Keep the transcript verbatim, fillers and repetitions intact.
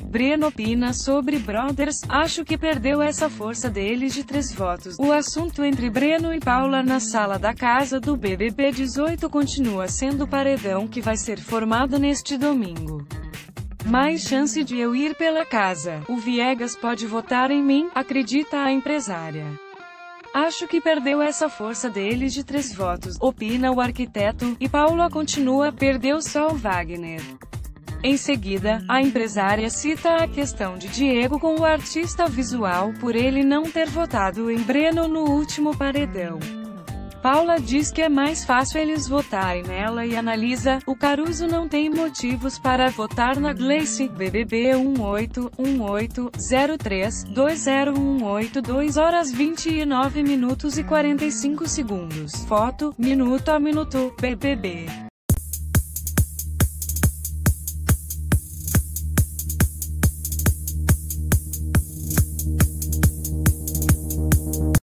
Breno opina sobre Brothers, acho que perdeu essa força deles de três votos. O assunto entre Breno e Paula na sala da casa do B B B dezoito continua sendo o paredão que vai ser formado neste domingo. Mais chance de eu ir pela casa. O Viegas pode votar em mim, acredita a empresária. Acho que perdeu essa força deles de três votos, opina o arquiteto, e Paula continua, perdeu só o Wagner. Em seguida, a empresária cita a questão de Diego com o artista visual por ele não ter votado em Breno no último paredão. Paula diz que é mais fácil eles votarem nela e analisa, o Caruso não tem motivos para votar na Gleice, B B B um oito um oito zero três dois zero um oito dois horas vinte e nove minutos e quarenta e cinco segundos. Foto, minuto a minuto, B B B.